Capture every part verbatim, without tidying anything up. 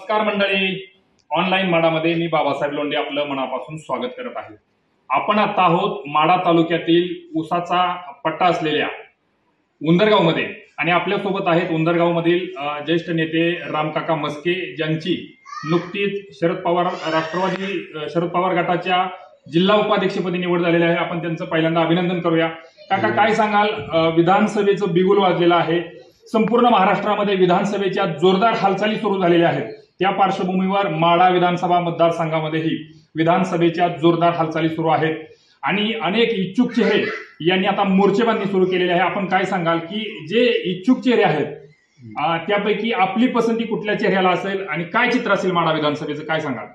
नमस्कार मंडळी, ऑनलाईन माडामध्ये मी बाबासाहेब लोंढे आपलं मनापासून स्वागत करत आहे। आपण आता आहोत माडा तालुक्यातील उसाचा पट्टा असलेल्या उंदरगाव मध्ये आणि आपल्या सोबत आहेत उंदरगाव मधील ज्येष्ठ नेते रामकाका मस्के, ज्यांची नुकतीच शरद पवार राष्ट्रवादी शरद पवार गटाच्या जिल्हा उपाध्यक्षपदी निवड झालेली आहे। आपण त्यांचं पहिल्यांदा अभिनंदन करूया। काका, काय सांगाल? विधानसभेचं बिगुल वाजलेलं आहे। संपूर्ण महाराष्ट्रामध्ये विधानसभेच्या जोरदार हालचाली सुरू झालेल्या आहेत। त्या पार्श्वभूमीवर माडा विधानसभा मतदारसंघामध्येही विधानसभेच्या जोरदार हालचाली सुरू आहेत आणि अनेक इच्छुक चेहरे यांनी आता मोर्चेबंदी सुरू केलेली आहे। आपण काय सांगाल की जे इच्छुक चेहरे आहेत त्यापैकी आपली पसंती कुठल्या चेहऱ्याला असेल आणि काय चित्र असेल माडा विधानसभेचं, काय सांगाल?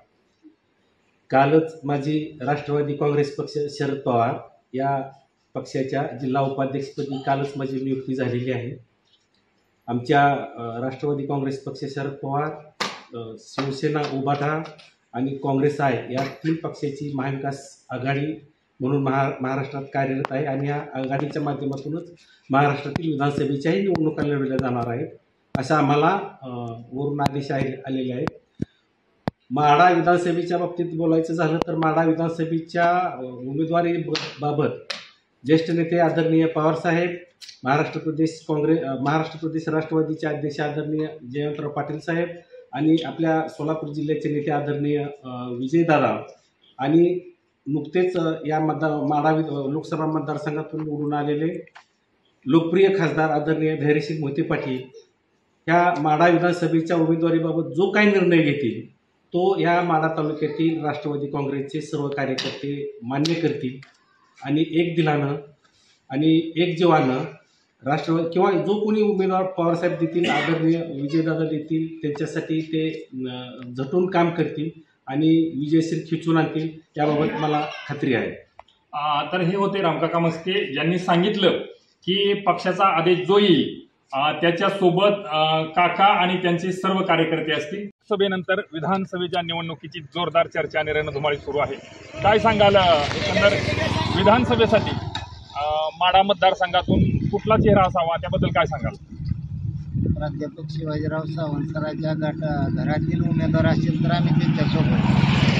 कालच माझी राष्ट्रवादी काँग्रेस पक्ष शरद पवार या पक्षाच्या जिल्हा उपाध्यक्षपदी कालच माझी नियुक्ती झालेली आहे। आमच्या राष्ट्रवादी काँग्रेस पक्ष शरद पवार, शिवसेना, उबाटा आणि काँग्रेस आहे या तीन पक्षाची महाविकास आघाडी म्हणून महा महाराष्ट्रात कार्यरत आहे आणि या आघाडीच्या माध्यमातूनच महाराष्ट्रातील विधानसभेच्याही निवडणुका लढवल्या जाणार आहेत अशा आम्हाला वरून आदेश आलेले आहेत। माडा विधानसभेच्या बाबतीत बोलायचं झालं तर माडा विधानसभेच्या उमेदवारी बाबत ज्येष्ठ नेते आदरणीय पवारसाहेब, महाराष्ट्र प्रदेश काँग्रेस महाराष्ट्र प्रदेश राष्ट्रवादीचे अध्यक्ष आदरणीय जयवंतराव पाटील साहेब आणि आपल्या सोलापूर जिल्ह्याचे नेते आदरणीय विजयदादा आणि नुकतेच या मतदार माडा लोकसभा मतदारसंघातून निवडून आलेले लोकप्रिय खासदार आदरणीय धैर्यशील मोहिते पाटील ह्या माडा विधानसभेच्या उमेदवारीबाबत जो काही निर्णय घेतील तो या माडा तालुक्यातील राष्ट्रवादी काँग्रेसचे सर्व कार्यकर्ते मान्य करतील आणि एक दिलानं आणि एक जीवानं राष्ट्रवादी किंवा जो कोणी उमेदवार पवारसाहेब देतील, आदरणीय विजयदादा देतील, त्यांच्यासाठी ते झटून काम करतील आणि विजयश्री खिचून आणतील याबाबत मला खात्री आहे। तर हे होते रामकाका मस्के, ज्यांनी सांगितलं की पक्षाचा आदेश जो येईल त्याच्यासोबत काका आणि त्यांचे सर्व कार्यकर्ते असतील। सभेनंतर विधानसभेच्या निवडणुकीची जोरदार चर्चा आणि रणधुमाळी सुरू आहे। काय सांगाल एकंदर विधानसभेसाठी माडा मतदारसंघातून कुठला चेहरा असावा त्याबद्दल काय सांगाल? प्राध्यापक शिवाजीराव सावंतराच्या गटा घरातील उमेदवार असेल तर आम्ही त्यांच्यासोबत,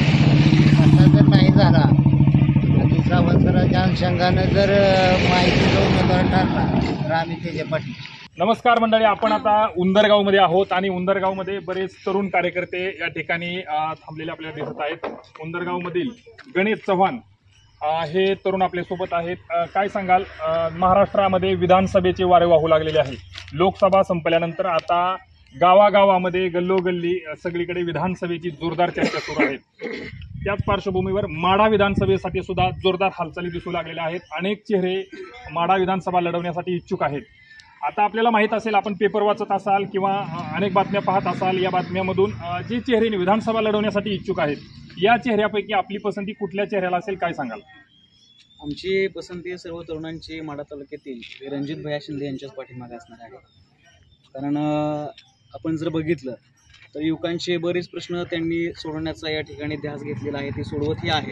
असा जर नाही झाला आणि सावंतराच्या अनुषंगानं जर माहितीचा उमेदवार ठरला तर आम्ही त्याच्या पाठी। नमस्कार मंडळी, आपण आता उंदरगावमध्ये आहोत आणि उंदरगावमध्ये बरेच तरुण कार्यकर्ते या ठिकाणी थांबलेले आपल्याला दिसत आहेत। उंदरगावमधील गणेश चव्हाण हे तरुण आपल्यासोबत आहेत। काय सांगाल? महाराष्ट्रामध्ये विधानसभेचे वारे वाहू लागलेले आहे। लोकसभा संपल्यानंतर आता गावागावामध्ये गल्लोगल्ली सगळीकडे विधानसभेची जोरदार चर्चा सुरू आहे। त्याच पार्श्वभूमीवर माडा विधानसभेसाठी सुद्धा जोरदार हालचाली दिसू लागलेल्या आहेत। अनेक चेहरे माडा विधानसभा लढवण्यासाठी इच्छुक आहेत। आता आपल्याला माहीत असेल, आपण पेपर वाचत असाल किंवा अनेक बातम्या पाहत असाल, या बातम्यामधून जे चेहरे विधानसभा लढवण्यासाठी इच्छुक आहेत या चेहऱ्यापैकी आपली पसंती कुठल्या चेहऱ्याला असेल, काय सांगाल? आमची पसंती सर्व तरुणांची माडा तालुक्यातील रणजित भैया शिंदे यांच्याच पाठीमागे असणार आहे। कारण आपण जर बघितलं तर युवकांचे बरेच प्रश्न त्यांनी सोडवण्याचा या ठिकाणी ध्यास घेतलेला आहे, ते सोडवतही आहे।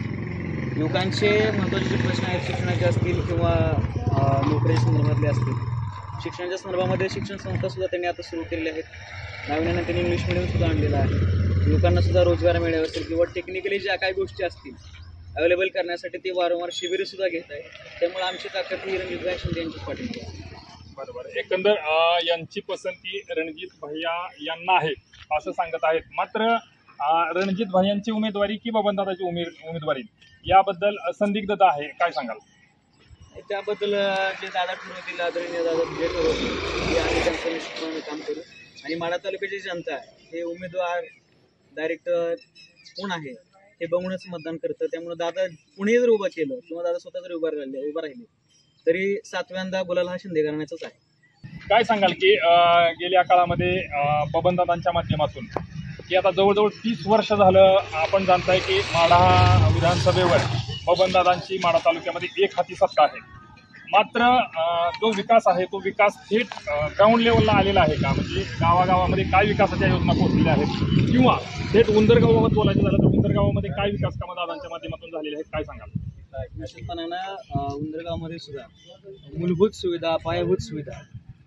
युवकांचे महत्त्वाचे जे प्रश्न आहेत, शिक्षणाचे असतील किंवा नोकरीच्या संदर्भातले असतील, शिक्षणाच्या संदर्भामध्ये शिक्षण संस्थासुद्धा त्यांनी आता सुरू केलेल्या आहेत। नवीन त्यांनी इंग्लिश मिडियमसुद्धा आणलेलं आहे। युवकांनासुद्धा रोजगार मिळावा असेल किंवा टेक्निकली ज्या काही गोष्टी असतील अवेलेबल करण्यासाठी ते वारंवार शिबिरसुद्धा घेत आहे। त्यामुळे आमची ताकद ही रणजित भैया शिंदे यांची पाठिंबा आहे। बरोबर, एकंदर यांची पसंती रणजित भैया यांना आहे असं सांगत आहेत। मात्र रणजित भैयांची उमेदवारी की बबनदादाची उमेद उमेदवारी याबद्दल संदिग्धता आहे, काय सांगाल? त्याबद्दल जे दादा ठरवतील, आदरणीय दादा जे ठरवतील ते आम्ही त्यांचं निश्चितपणे काम करू। आणि माडा तालुक्याची जनता हे उमेदवार डायरेक्ट कोण आहे हे बघूनच मतदान करतं। त्यामुळे दादा कुणी जर उभं केलं किंवा दादा स्वतः जर उभा राहिले उभा राहिले तरी सातव्यांदा बोलायला हा शिंदे घराण्याचाच आहे। काय सांगाल की गेल्या काळामध्ये बबनदादांच्या माध्यमातून की आता जवळजवळ तीस वर्ष झालं आपण जाणताय की माडा विधानसभेवर बबनदादांची माडा तालुक्यामध्ये एक हाती सत्ता आहे। मात्र जो विकास आहे तो विकास थेट ग्राउंड लेवलला आलेला आहे का? म्हणजे गावागावामध्ये काय विकासाच्या योजना पोहोचलेल्या आहेत किंवा थेट उंदरगावाबाबत बोलायचं झालं तर उंदरगावामध्ये काय विकास कामं दादांच्या माध्यमातून झालेले आहेत, काय सांगाल? निश्चितपणानं उंदरगावमध्ये सुद्धा मूलभूत सुविधा, पायाभूत सुविधा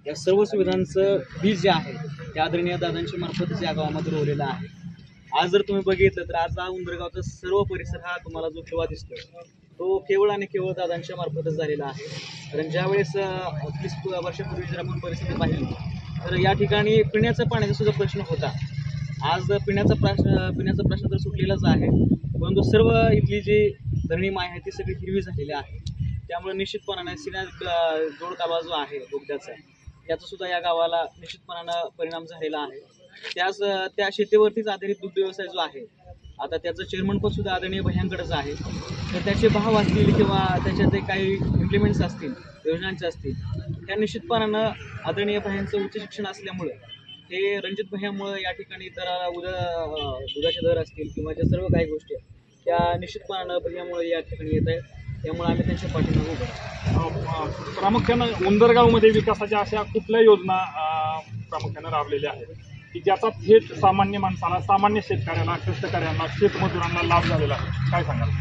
या सर्व सुविधांचं बीज जे आहे ते आदरणीय दादांच्या मार्फतच या गावामध्ये रोवलेलं आहे. आज जर तुम्ही बघितलं तर आज हा उंदरगावचा सर्व परिसर हा तुम्हाला जो किल्ला दिसतोय तो केवळ आणि केवळ दादांच्या मार्फतच झालेला आहे. कारण ज्यावेळेस तीस वर्षापूर्वी जर आपण परिस्थिती पाहिली तर या ठिकाणी पिण्याच्या पाण्याचा सुद्धा प्रश्न होता. आज पिण्याचा प्रश्न पिण्याचा प्रश्न तर सुटलेलाच आहे, परंतु सर्व इथली जी धरणी माय आहे ती सगळी हिरवी झालेली आहे. त्यामुळे निश्चितपणाने सिना जोड कालवा जो आहे बोगद्याचा त्याचा सुद्धा या गावाला निश्चितपणानं परिणाम झालेला आहे. त्याच त्या शेतीवरतीच आधारित दुग्ध व्यवसाय जो आहे आता त्याचं चेअरमनपद सुद्धा आदरणीय भैयांकडेच आहे. तर त्याचे भाव असतील किंवा त्याच्यात काही इम्प्लिमेंट्स असतील योजनांचे असतील त्या निश्चितपणानं आदरणीय भैयांचं उच्च शिक्षण असल्यामुळं हे रणजित भैयामुळे या ठिकाणी दराला उद्या दुधाचे दर असतील किंवा ज्या सर्व काही गोष्टी आहेत त्या निश्चितपणानं भैयामुळे या ठिकाणी येत आहेत. त्यामुळे आम्ही त्यांच्या पाठीमागे उभं आहोत. प्रामुख्यानं उंदरगावमध्ये विकासाच्या अशा कुठल्या योजना प्रामुख्यानं राबलेल्या आहेत की ज्याचा थेट सामान्य माणसाला, सामान्य शेतकऱ्याला, कष्टकऱ्यांना, शेतमजुरांना लाभ झालेला आहे, काय सांगाल?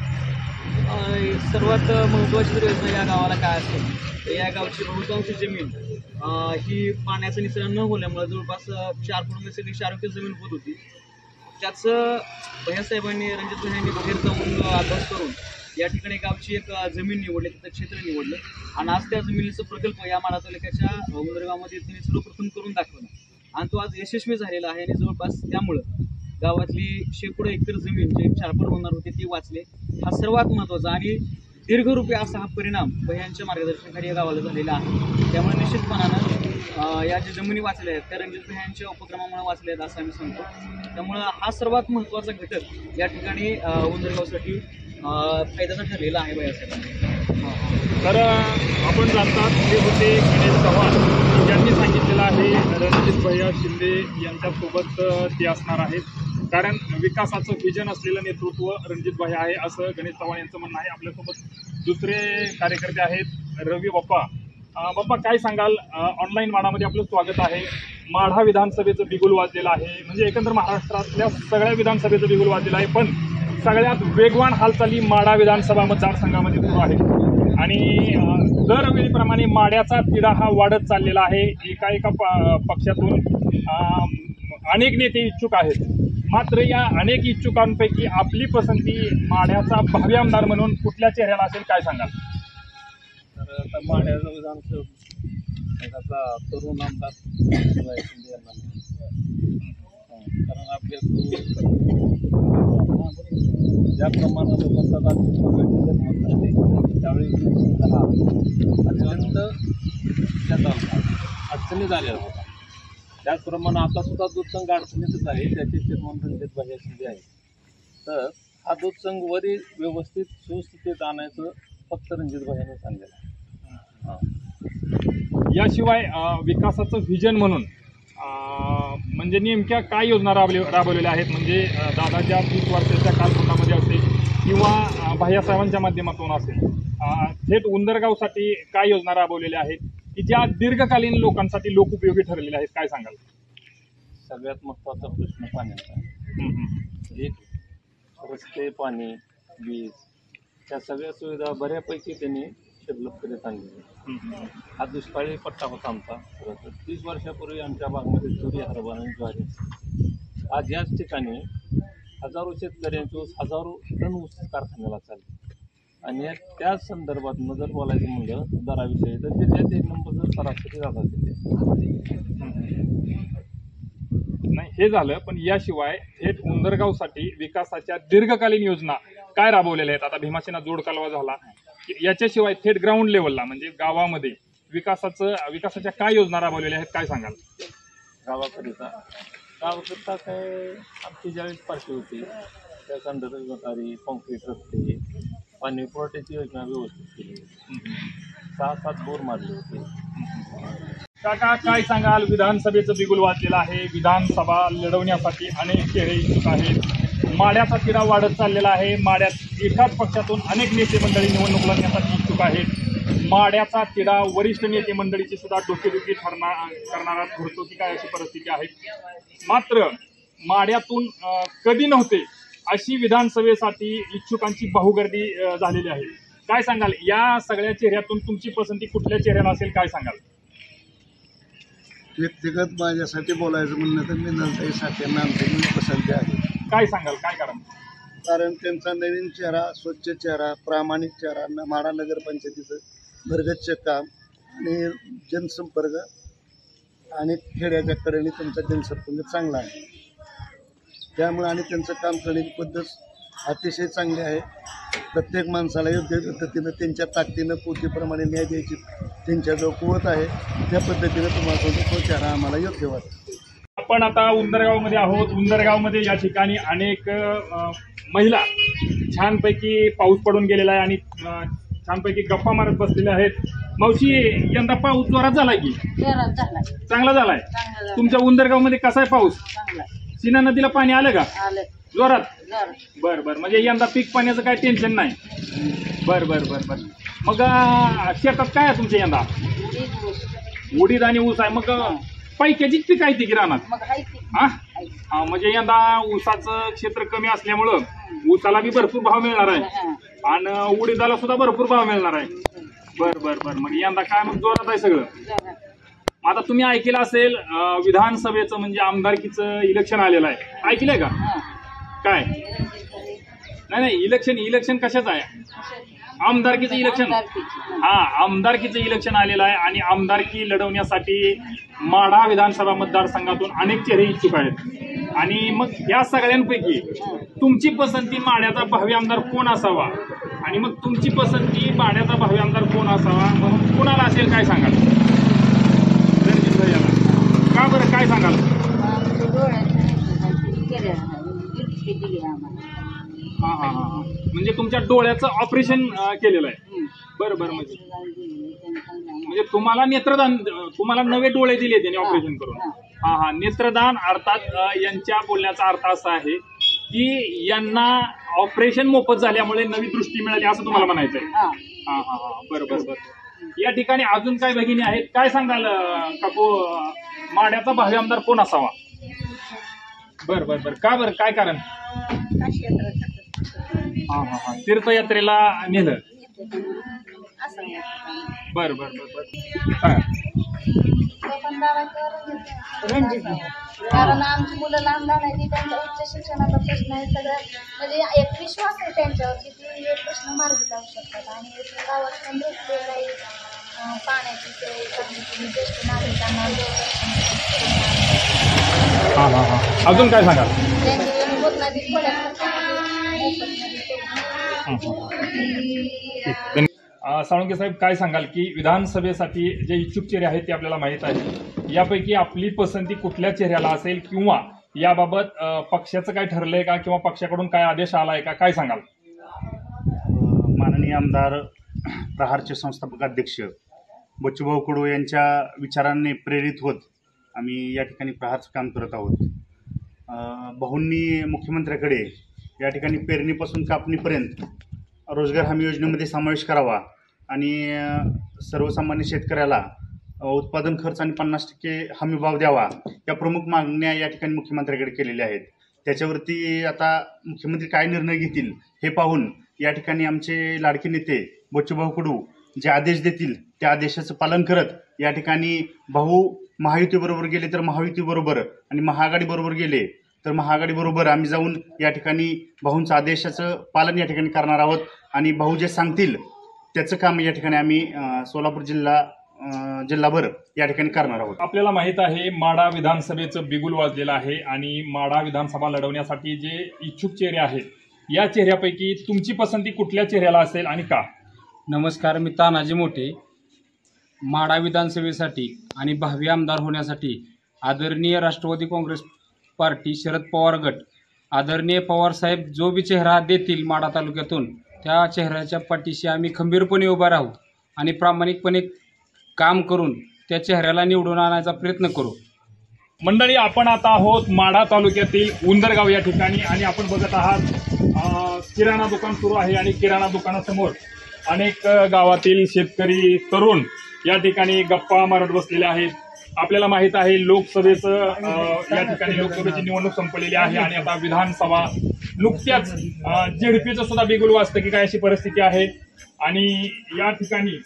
सर्वात महत्त्वाची जर योजना या गावाला काय असेल तर या गावची बहुतांश जमीन ही पाण्याचं निसरण न होण्यामुळे जवळपास चार फूट नैसर्गिक आरोग्य जमीन होत होती. त्याचं भैयासाहेबांनी रणजित भैयांनी बाहेर जाऊन अभ्यास करून या ठिकाणी गावची एक जमीन निवडली, तिथं क्षेत्र निवडलं आणि आज त्या जमिनीचा प्रकल्प या माढा तालुक्याच्या उंदरगावमध्ये त्यांनी सर्वप्रथम करून दाखवला आणि तो आज यशस्वी झालेला आहे. आणि जवळपास त्यामुळं गावातली शेकडो एकर जमीन जे क्षारपड होणार होती ती वाचले. हा सर्वात महत्त्वाचा आणि दीर्घरूपी असा हा परिणाम भैयांच्या मार्गदर्शनाखाली या गावाला झालेला आहे. त्यामुळे निश्चितपणानं या ज्या जमिनी वाचल्या आहेत त्या रणजित भैयांच्या उपक्रमामुळे वाचल्या आहेत असं आम्ही सांगतो. त्यामुळं हा सर्वात महत्त्वाचा घटक या ठिकाणी उंदरगावसाठी फायद्याचा ठरलेला आहे भैयासाहेबांनी. तर आपण जाणतात हे होते गणेश चव्हाण यांनी सांगितलेलं आहे रणजित भैया शिंदे यांच्यासोबत ते असणार आहेत. कारण विकासाचं व्हिजन असलेलं नेतृत्व रणजित भैया आहे असं गणेश चव्हाण यांचं म्हणणं आहे. आपल्यासोबत दुसरे कार्यकर्ते आहेत रवी बाप्पा. बाप्पा काय सांगाल? ऑनलाईन माडामध्ये आपलं स्वागत आहे. माढा विधानसभेचं बिगुल वाजलेलं आहे, म्हणजे एकंदर महाराष्ट्रातल्या सगळ्या विधानसभेचं बिगुल वाजलेलं आहे, पण सगळ्यात वेगवान हालचाली माढा विधानसभा मतदारसंघामध्ये सुरू आहेत आणि दरवेळीप्रमाणे माड्याचा तिढा हा वाढत चाललेला आहे. एका एका पक्षातून अनेक नेते इच्छुक आहेत, मात्र या अनेक इच्छुकांपैकी आपली पसंती माढ्याचा भावी आमदार म्हणून कुठल्या चेहऱ्याला असेल, काय सांगाल? तर आता माढ्याचा विधानसभा तरुण आमदार शिंदे यांना कारण आपल्या ज्या प्रमाणात लोकांचा मत असते त्यावेळी अत्यंत अडचणी झाल्या होत्या. त्याचप्रमाणे आता सुद्धा दूधसंघ अडचणीतच आहे, त्याचे चेअरमन रणजित भैया शिंदे आहे. तर हा दूधसंघ वरी व्यवस्थित सुस्थितीत आणायचं फक्त रणजित भैयाने सांगितलं आहे. याशिवाय विकासाचं व्हिजन म्हणून म्हणजे नेमक्या काय योजना राबले राबवलेल्या आहेत, म्हणजे दादाच्या तीस वर्षाच्या कालखंडामध्ये असेल किंवा भैयासाहेबांच्या माध्यमातून असेल, थेट उंदरगावसाठी काय योजना राबवलेल्या आहेत की ज्या दीर्घकालीन लोकांसाठी लोकोपयोगी ठरलेल्या आहेत, काय सांगाल? सगळ्यात महत्त्वाचा प्रश्न पाण्याचा. एक रस्ते, पाणी, वीज त्या सगळ्या सुविधा बऱ्यापैकी त्यांनी डेव्हलप करीत आणली. हा दुष्काळी पट्टा होता आमचा. तीस वर्षापूर्वी आमच्या भागामध्ये तुरी, हरभरा आणि ज्वारी. आज याच ठिकाणी हजारो शेतकऱ्यांचे ऊस, हजारो टन ऊस कारखान्याला चालले आणि त्याच संदर्भात जर बोलायचं म्हणलं दराविषयी तर त्याच्यात एक नंबर सरासरी जातात तिथे. नाही हे झालं, पण याशिवाय थेट उंदरगावसाठी विकासाच्या दीर्घकालीन योजना काय राबवलेल्या आहेत? आता भीमासेना जोड कालवा झाला, याच्याशिवाय थेट ग्राउंड लेवलला म्हणजे गावामध्ये विकासाचं विकासाच्या काय योजना राबवलेल्या आहेत, काय सांगाल? गावाकरिता गावाकरिता काय आमची ज्यावेळेस पार्टी होती त्या संदर्भात गटारी, कॉन्क्रीट रस्ते, पाणी पुरवठ्याची योजना व्यवस्थित केली, सहा सात बोर मारले होते. काका काय सांगाल? विधानसभेचं बिगुल वाजलेलं आहे, विधानसभा लढवण्यासाठी अनेक चेहरे इच्छुक आहेत, माड्याचा तिढा वाढत चाललेला आहे, माड्यात एकाच पक्षातून अनेक नेते मंडळी निवडणूक लढण्यासाठी इच्छुक आहेत, माड्याचा तिढा वरिष्ठ नेते मंडळीची सुद्धा डोकेदुखी ठरणार करणारा ठरतो की काय अशी परिस्थिती आहे. मात्र माड्यातून कधी नव्हते अशी विधानसभेसाठी इच्छुकांची बाहुगर्दी झालेली आहे. काय सांगाल? या सगळ्या चेहऱ्यातून तुमची पसंती कुठल्या चेहऱ्याला असेल, काय सांगाल? व्यक्तिगत माझ्यासाठी बोलायचं म्हणलं तर मिनलताई साठ्यांना आमची मी पसंती आहे. काय सांगाल, काय कारण? कारण त्यांचा नवीन चेहरा, स्वच्छ चेहरा, प्रामाणिक चेहरा, न- माढा नगरपंचायतीचं भरगच्च काम आणि जनसंपर्क आणि खेड्याच्या कडेने त्यांचा जनसंपर्क चांगला आहे. त्यामुळे आणि त्यांचं काम करण्याची पद्धत अतिशय चांगली आहे. प्रत्येक माणसाला योग्य पद्धतीनं त्यांच्या ताकदीनं पोतीप्रमाणे न्याय द्यायची त्यांच्याजवळ कुवत आहे. त्या पद्धतीनं तुम्हाला तो चेहरा आम्हाला योग्य वाटतो. आपण आता उंदरगावमध्ये आहोत. उंदरगावमध्ये या ठिकाणी अनेक अ, महिला छानपैकी पाऊस पडून गेलेला आहे आणि अ, छानपैकी गप्पा मारत बसलेल्या आहेत. मावशी, यंदा पाऊस जोरात झालाय की जोरात झाला, चांगला झालाय? चांगला झाला, तुमच्या उंदरगावमध्ये कसा आहे पाऊस? चांगला सीना नदीला पाणी आलं का आलं जोरात? जोरात. बर बर, म्हणजे यंदा पीक पाण्याचं काय टेन्शन नाही. बर बर बर बर. मग अ, शेतात काय आहे तुमच्या यंदा? उडीद ऊस. उडीद आणि ऊस आहे. मग अ, पैक्याचीच पीक आहे ती की रानात? मग हाय की हा हाय. हा, म्हणजे यंदा ऊसाचं क्षेत्र कमी असल्यामुळं ऊसाला बी भरपूर भाव मिळणार आहे हा. आणि उडीदाला सुद्धा भरपूर भाव मिळणार आहे. बर बर बर. मग यंदा काय मग जोरात आहे सगळं. जोरात. आता तुम्ही ऐकलं असेल अं, विधानसभेचं म्हणजे आमदारकीचं इलेक्शन आलेलं आहे, ऐकलंय का? हा. काय नाही नाही, इलेक्शन इलेक्शन कशाचं आहे? आमदारकीचं इलेक्शन. आमदारकीचं. हा, आमदारकीचं इलेक्शन आलेलं आहे आणि आमदारकी लढवण्यासाठी माढा विधानसभा मतदारसंघातून अनेक चेहरे इच्छुक आहेत. आणि मग या सगळ्यांपैकी तुमची पसंती माढ्याचा भावी आमदार कोण असावा आणि मग तुमची पसंती माढ्याचा भावी आमदार कोण असावा म्हणून कोणाला असेल, काय सांगाल? रणजित भैयाला. का बरं, काय सांगाल? आमच्या डोळ्याचं नाही केलं इतकी दिली आम्हाला. हा हा हा हा. म्हणजे तुमच्या डोळ्याचं ऑपरेशन केलेलं आहे. हं. बरं बरं. म्हणजे दिली, त्यांनी चांगलं आम्हाला. म्हणजे तुम्हाला नेत्रदान, तुम्हाला नवे डोळे दिले त्यांनी ऑपरेशन करून. हा. हा हा. नेत्रदान अर्थात अ, यांच्या बोलण्याचा अर्थ असा आहे की यांना ऑपरेशन मोफत झाल्यामुळे नवी दृष्टी मिळाली असं तुम्हाला म्हणायचं आहे. हा. हा हा हा. बरं बरं बरं. या ठिकाणी अजून काय भगिनी आहेत, काय सांगाल अ, काकू, अ, माढ्याचा भावी आमदार कोण असावा? बरं बरं बरं. का बरं, काय कारण? हा हा हा. तीर्थयात्रेला नेलं. असं आहे. बरं बरं बरं बरं. हा. रणजित भाई. कारण आमची मुलं लहान लहान आहेत, त्यांच्या उच्च शिक्षणाचा प्रश्न आहे. सगळं म्हणजे एक विश्वास आहे त्यांच्यावर की ते हे प्रश्न मार्गी लावू शकतात. आणि इथल्या गावात पण रस्ते काही अं, पाण्याची सोय करण्याची ज्येष्ठ नागरिकांना हा हा हा. अजून काय सांगाल? त्यांची होत नाही थोड्या अ, साळुंके साहेब, काय सांगाल की विधानसभेसाठी जे इच्छुक चेहरे आहेत ते आपल्याला माहीत आहे, यापैकी आपली पसंती कुठल्या चेहऱ्याला असेल किंवा याबाबत अ, पक्षाचं काय ठरलंय का किंवा पक्षाकडून काय आदेश आलाय का, काय सांगाल? माननीय आमदार प्रहारचे संस्थापक अध्यक्ष बच्चूभाऊ कडू यांच्या विचारांनी प्रेरित होत आम्ही या ठिकाणी प्रहारचं काम करत आहोत. अ, भाऊंनी मुख्यमंत्र्याकडे या ठिकाणी पेरणीपासून कापणीपर्यंत रोजगार हमी योजनेमध्ये समावेश करावा आणि अ, सर्वसामान्य शेतकऱ्याला अ, उत्पादन खर्च आणि पन्नास टक्के हमी भाव द्यावा, या प्रमुख मागण्या या ठिकाणी मुख्यमंत्र्याकडे केलेल्या आहेत. त्याच्यावरती आता मुख्यमंत्री काय निर्णय घेतील हे पाहून या ठिकाणी आमचे लाडके नेते बच्चूभाऊ कडू जे आदेश देतील त्या आदेशाचं पालन करत या ठिकाणी भाऊ महायुतीबरोबर गेले तर महायुतीबरोबर आणि महाआघाडीबरोबर गेले तर महाआघाडीबरोबर आम्ही जाऊन या ठिकाणी भाऊंचं आदेशाचं पालन या ठिकाणी करणार आहोत आणि भाऊ जे सांगतील त्याचं काम या ठिकाणी आम्ही अ, सोलापूर जिल्हा अ, जिल्हाभर या ठिकाणी करणार आहोत. आपल्याला माहित आहे माढा विधानसभेचं बिगुल वाजलेलं आहे आणि माढा विधानसभा लढवण्यासाठी जे इच्छुक चेहरे आहेत या चेहऱ्यापैकी तुमची पसंती कुठल्या चेहऱ्याला असेल आणि का? नमस्कार, मी तानाजी मोठे. माढा विधानसभेसाठी आणि भावी आमदार होण्यासाठी आदरणीय राष्ट्रवादी काँग्रेस पार्टी शरद पवार गट, आदरणीय पवारसाहेब जो बी चेहरा देतील माढा तालुक्यातून त्या चेहऱ्याच्या पाठीशी आम्ही खंबीरपणे उभा राहू आणि प्रामाणिकपणे काम करून त्या चेहऱ्याला निवडून आणायचा प्रयत्न करू. मंडळी, आपण आता आहोत माढा तालुक्यातील उंदरगाव या ठिकाणी आणि आपण बघत आहात अ, किराणा दुकान सुरू आहे आणि किराणा दुकानासमोर अनेक अ, गावातील शेतकरी तरुण या ठिकाणी गप्पा मारत बसलेले आहेत. आपल्याला माहित आहे लोकसभेचं अ, या ठिकाणी लोकसभेची निवडणूक संपलेली आहे आणि आता विधानसभा नुकत्याच झेडपीचं सुद्धा बिगुल वाजतं की काय अशी परिस्थिती आहे. आणि या ठिकाणी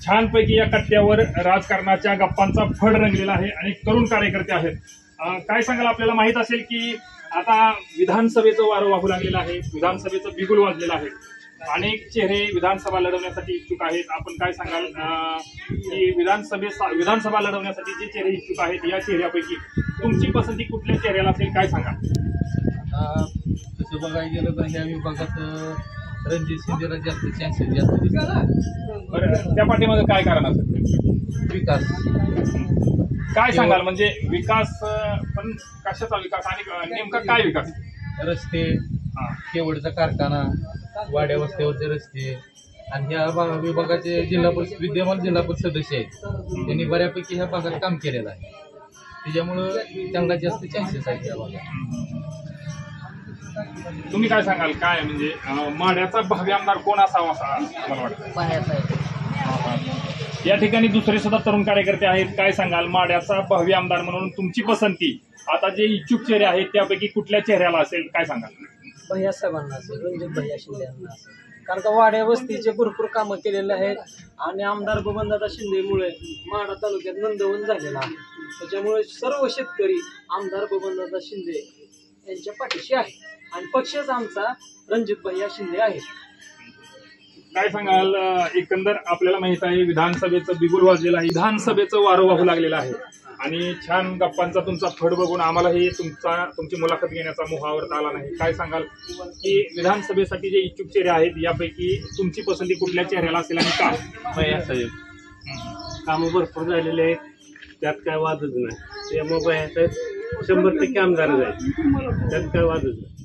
छानपैकी या कट्ट्यावर राजकारणाच्या गप्पांचा फड रंगलेला आहे आणि तरुण कार्यकर्ते आहेत. अं, काय सांगाल, आपल्याला माहित असेल की आता विधानसभेचं वारं वाहू लागलेलं आहे, विधानसभेचं बिगुल वाजलेलं आहे, अनेक चेहरे विधानसभा लढवण्यासाठी इच्छुक आहेत. आपण काय सांगाल अं, की विधानसभे विधानसभा लढवण्यासाठी जे चेहरे इच्छुक आहेत या चेहऱ्यापैकी तुमची पसंती कुठल्या चेहऱ्याला असेल, काय सांगाल? तसं बघायला गेलं तर ह्या विभागात रणजित शिंदेला जास्त चान्सेस जास्त दिसतात. बरं, त्या पाठीमागे काय कारण असेल? विकास काय सांगाल, म्हणजे विकास अं, पण कशाचा विकास आणि नेमका काय विकास? रस्ते, हा. केवडचा कारखाना, वाड्या वस्त्यावरचे रस्ते आणि ह्या भा- विभागाचे जिल्हा परिषद विद्यमान जिल्हा परिषद सदस्य आहेत, त्यांनी बऱ्यापैकी ह्या भागात काम केलेलं आहे. त्याच्यामुळं त्यांना जास्त चान्सेस आहेत या भागात. तुम्ही काय सांगाल, काय म्हणजे अं, माढ्याचा भावी आमदार कोण असावा असं मला वाटतं? या ठिकाणी दुसरे सुद्धा तरुण कार्यकर्ते आहेत. काय सांगाल, माढ्याचा भावी आमदार म्हणून तुमची पसंती आता जे इच्छुक चेहरे आहेत त्यापैकी कुठल्या चेहऱ्याला असेल, काय सांगाल? भैया साहेबांना असेल, रणजित भैया शिंदे यांना असेल, कारण का वाड्या वस्तीचे भरपूर कामं केलेले आहेत आणि आमदार बबनदादा शिंदेमुळे माढा तालुक्यात नंदवन झालेला आहे. त्याच्यामुळे सर्व शेतकरी आमदार बबनदादा शिंदे यांच्या पाठीशी आहे आणि पक्षच आमचा रणजित भैया शिंदे आहे. काय सांगाल, अं, एकंदर आपल्याला माहित आहे विधानसभेचं बिगुल वाजलेलं आहे, विधानसभेचं वारं वाहू लागलेलं आहे आणि छान गप्पांचा तुमचा फड बघून आम्हालाही तुमचा तुमची मुलाखत घेण्याचा मोहावर आला नाही. काय सांगाल की विधानसभेसाठी जे इच्छुक चेहरे आहेत यापैकी तुमची पसंती कुठल्या चेहऱ्याला असेल आणि का? भैया साहेब कामं भरपूर झालेले आहेत, त्यात काय वादच नाही. त्यामुळे भैया साहेब शंभर टक्के आमदारच आहे, त्यात काय वादच नाही.